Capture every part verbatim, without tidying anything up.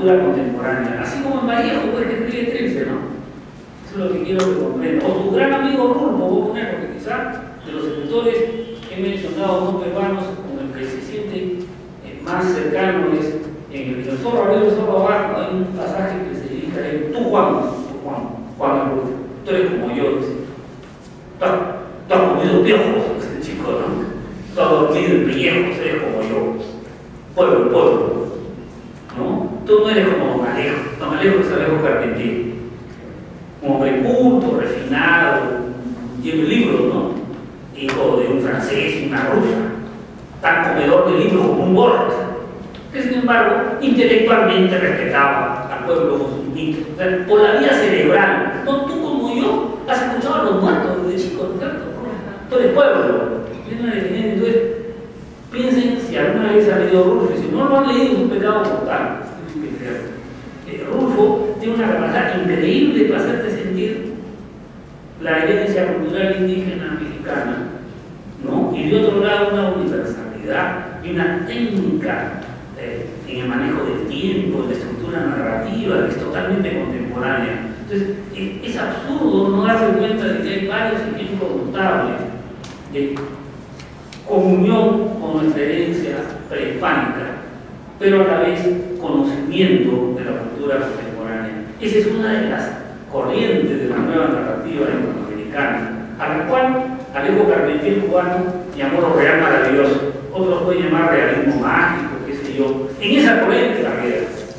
cultura contemporánea. Así como en Vallejo, pues, que escribe Trilce, ¿no? Eso es lo que quiero que comprendan. O su gran amigo Rulfo, voy a poner, porque quizá de los escritores que he mencionado no peruanos, con el que se siente eh, más cercano es en el Zorro arriba y el Zorro abajo. Hay un pasaje que se dirige a él: tú, Juan, tú, Juan, Juan Rulfo, tú eres como yo, dice. Tú, tú has comido viejos, ese chico, ¿no? Tú has dormido en viejos, eres como yo. Pueblo, pueblo, ¿no? Tú no eres como Don Alejo. Don Alejo es Alejo Carpentier, un hombre culto, refinado, lleva libros, ¿no? Hijo de un francés y una rusa, tan comedor de libros como un Borges, que sin embargo intelectualmente respetaba al pueblo musulmán. O sea, por la vía cerebral. No, tú como yo has escuchado a los muertos desde chico, ¿no es cierto? Tú eres pueblo. Entonces, piensen si alguna vez han leído Rulfo, y si no lo han leído es un pecado mortal. Eh, Rulfo tiene una capacidad increíble para hacerte sentir la herencia cultural indígena mexicana, ¿no? Y de otro lado una universalidad y una técnica eh, en el manejo del tiempo, de la estructura narrativa, que es totalmente contemporánea. Entonces, eh, es absurdo no darse cuenta de que hay varios ejemplos notables de comunión con nuestra herencia prehispánica, pero a la vez conocimiento de la cultura contemporánea. Esa es una de las corrientes de la nueva narrativa latinoamericana, a la cual Alejo Carpentier cubano llamó lo real maravilloso, otros pueden llamar realismo mágico, qué sé yo. En esa corriente también,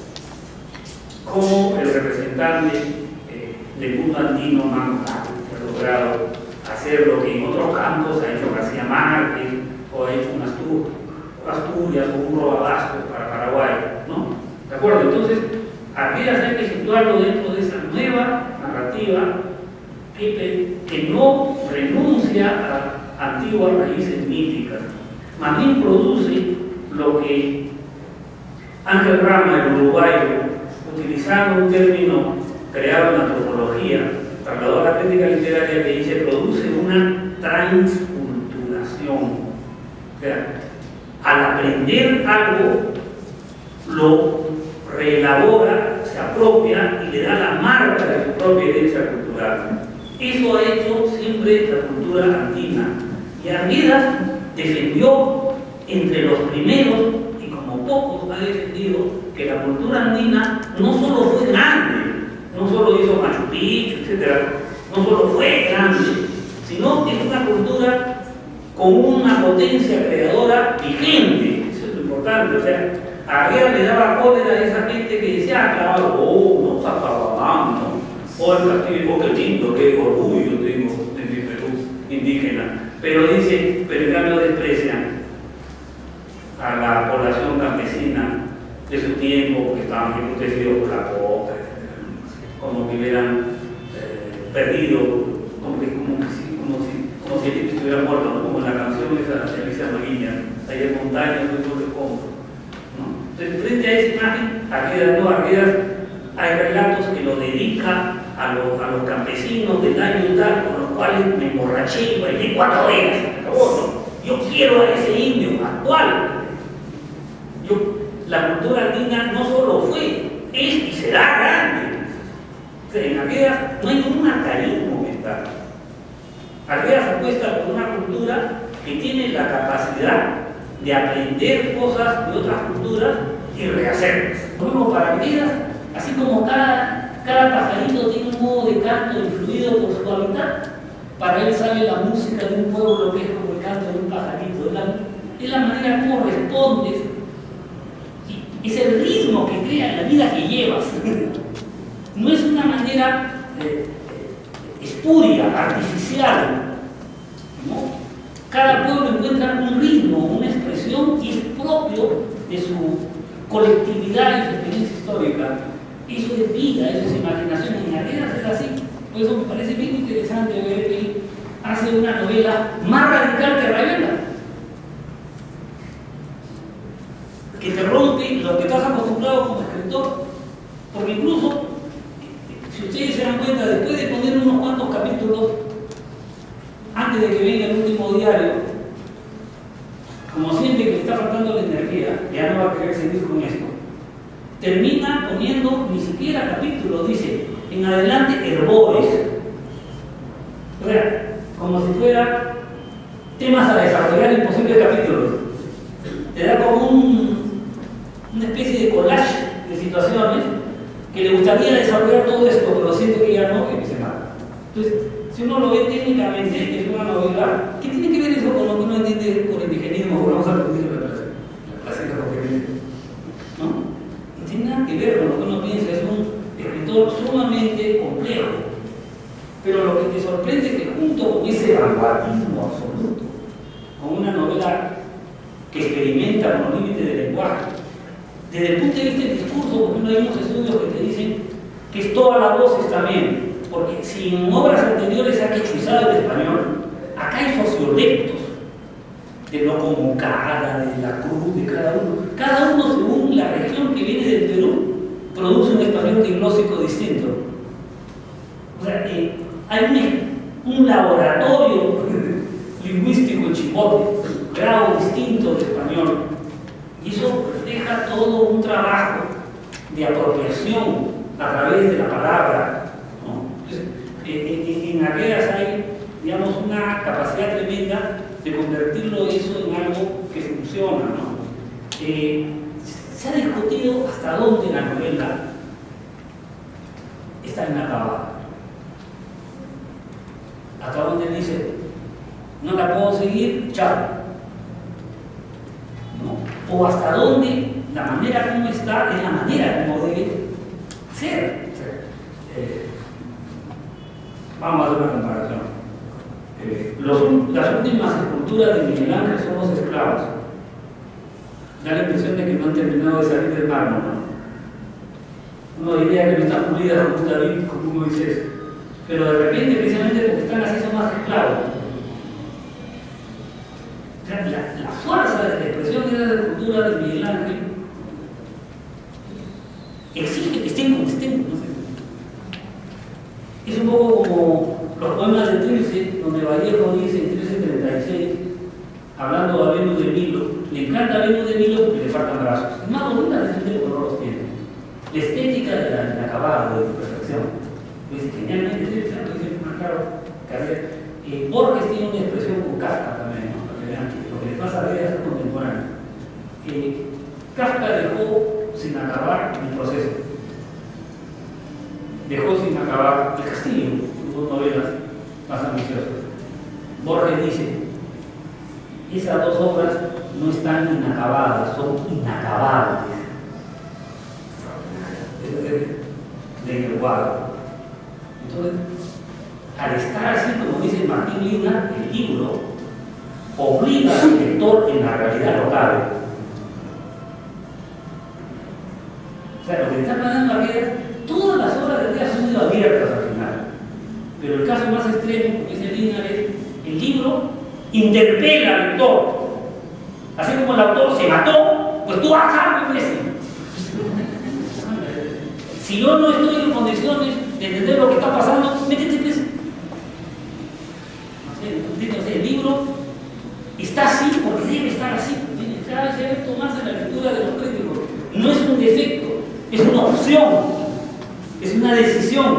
como el representante eh, del mundo andino Manco Cápac ha logrado hacer lo que en otros campos ha hecho García Márquez, o ha hecho un Asturias, Asturias o un Robabastos para Paraguay, ¿no? ¿De acuerdo? Entonces, Arguedas hay que situarlo dentro de esa nueva narrativa que, que no renuncia a antiguas raíces míticas, más bien produce lo que Ángel Rama, el uruguayo, utilizando un término creado en antropología, trasladó a la crítica literaria, que dice: produce una transculturación. O sea, al aprender algo, lo reelabora, se apropia y le da la marca de su propia herencia cultural. Eso ha hecho siempre la cultura andina. Y Arguedas defendió entre los primeros, y como pocos ha defendido, que la cultura andina no solo fue grande, no solo hizo Machu Picchu, etcétera, no solo fue grande, sino que es una cultura con una potencia creadora vigente. Eso es lo importante. O sea, a Arguedas le daba cólera a esa gente que decía: ah, claro, oh, no, Zapabamán, ¿no? O el castillo, oh, qué lindo, qué orgullo tengo de mi Perú indígena. Pero dice, pero en cambio desprecian a la población campesina de su tiempo, porque estaban embrutecidos por la coca, como que hubieran eh, perdido, como, que, como, que, como, si, como si el tipo estuviera muerto, ¿no? Como en la canción esa de Alicia Maguiña, ahí en montaña, no de compro, ¿no? Entonces, frente a esa imagen, Arguedas no, Arguedas, hay relatos que lo dedica a, lo, a los campesinos del año y tal, con los cuales me emborraché y bailé cuatro horas. Oh, no. Yo quiero a ese indio actual. Yo, la cultura andina no solo fue, es y será grande. O sea, en Arguedas no hay ningún arcaísmo mental. Arguedas apuesta por una cultura que tiene la capacidad de aprender cosas de otras culturas y rehacerlas. Lo mismo para Arguedas, así como cada, cada pajarito tiene un modo de canto influido por su hábitat, para él sale la música de un pueblo que es como el canto de un pajarito. Es la, es la manera como respondes, es el ritmo que crea la vida que llevas. No es una manera eh, espuria, artificial, ¿no? Cada pueblo encuentra un ritmo, una expresión, y es propio de su colectividad y su experiencia histórica. Eso es vida, eso es imaginación. En Arguedas es así. Por eso me parece bien interesante ver que él hace una novela más radical que Ravena, que te rompe lo que estás acostumbrado como escritor. Porque incluso, si ustedes se dan cuenta, después de poner unos cuantos capítulos antes de que venga el último diario, como siente que le está faltando la energía, ya no va a querer seguir con esto, termina poniendo ni siquiera capítulos, dice, en adelante herbores. O sea, como si fuera temas a desarrollar en posibles capítulos. Te da como un, una especie de collage de situaciones que le gustaría desarrollar todo esto, pero siente que ya no, que dice nada. Entonces, si uno lo ve técnicamente, es una novela. ¿Qué tiene que ver eso con lo que uno entiende con el indigenismo? Vamos a repetir la clase, la clase de referencia. ¿No? No tiene nada que ver con lo que uno piensa, es un escritor sumamente complejo. Pero lo que te sorprende es que junto con ese vanguardismo absoluto, con una novela que experimenta con los límites del lenguaje, desde el punto de vista del discurso, porque hay unos estudios que te dicen que es todas las voces también, porque si en obras anteriores se ha quechuzado el español, acá hay sociolectos de lo como cara, de la cruz, de cada uno. Cada uno, según la región que viene del Perú, produce un español diglósico distinto. O sea, eh, hay un, un laboratorio lingüístico en Chimbote, grado distinto de español, y eso refleja todo un trabajo de apropiación a través de la palabra, ¿no? Entonces, eh, en, en aquellas hay, digamos, una capacidad tremenda de convertirlo eso en algo que funciona, ¿no? Eh, se ha discutido hasta dónde la novela está inacabada. Hasta dónde dice, no la puedo seguir, chao. ¿No? O hasta dónde la manera como está es la manera como debe ser. Eh, vamos a hacer una comparación. Eh, los, las últimas esculturas de Miguel Ángel son los esclavos. Da la impresión de que no han terminado de salir del mármol, ¿no? Uno diría que no están pulidas como un David, como un Moisés. Pero de repente, precisamente porque están así, son más esclavos. O sea, la, la fuerza de la expresión de la escultura de Miguel Ángel exige que estén como estén. No sé. Es un poco como los poemas de Trilce, donde Vallejo dice en Trilce treinta y seis, hablando de Venus de Milo, le encanta Venus de Milo porque le faltan brazos. Es más bonita la gente porque no los tiene. La estética de la, de la acabado, de la perfección. Pues genialmente interesante, es más claro que eh, Borges tiene una expresión con Kafka también, ¿no? Para que vean que lo que le pasa a ver es contemporáneo. Eh, Kafka dejó sin acabar el proceso. Dejó sin acabar El Castillo, sus dos novelas más ambiciosas. Borges dice, esas dos obras no están inacabadas, son inacabables. Es de lenguaje. Entonces, al estar así, como dice Martín Lina, el libro obliga al lector en la realidad local. O sea, lo que está planteando aquí es todas las obras de teatro han sido abiertas al final. Pero el caso más extremo, como dice Lina, es el libro interpela al lector. Así como el autor se mató, pues tú haz algo, imbécil. Si yo no estoy en condiciones de entender lo que está pasando, métete pues. El libro está así porque debe estar así. Cada vez se ve más en la lectura de los críticos. No es un defecto, es una opción, es una decisión.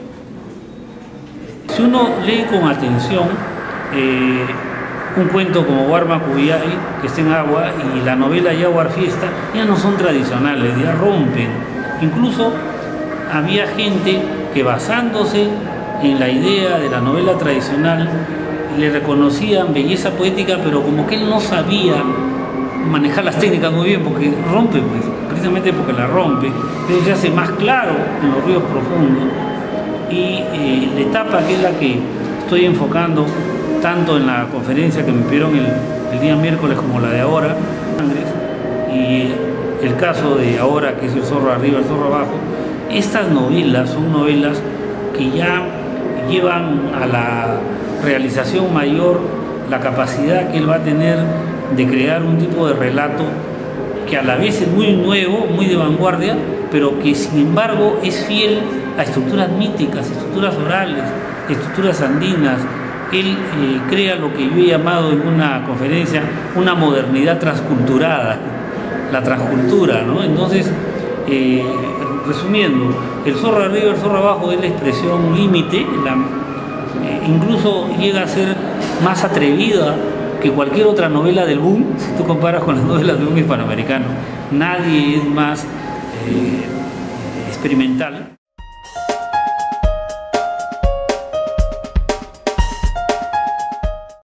Si uno lee con atención eh, un cuento como Warma Cubillay, que está en agua, y la novela Jaguar Fiesta, ya no son tradicionales, ya rompen. Incluso había gente que, basándose en la idea de la novela tradicional, le reconocían belleza poética, pero como que él no sabía manejar las técnicas muy bien, porque rompe, pues, precisamente porque la rompe, entonces se hace más claro en los ríos profundos. Y eh, la etapa que es la que estoy enfocando tanto en la conferencia que me pidieron el, el día miércoles como la de ahora, y el caso de ahora, que es El zorro arriba, el zorro abajo. Estas novelas son novelas que ya llevan a la realización mayor la capacidad que él va a tener de crear un tipo de relato que a la vez es muy nuevo, muy de vanguardia, pero que sin embargo es fiel a estructuras míticas, estructuras orales, estructuras andinas. Él eh, crea lo que yo he llamado en una conferencia una modernidad transculturada, la transcultura, ¿no? Entonces, Eh, resumiendo, el zorro arriba, el zorro abajo es la expresión límite, la, eh, incluso llega a ser más atrevida que cualquier otra novela del boom, si tú comparas con las novelas del boom hispanoamericano. Nadie es más eh, experimental.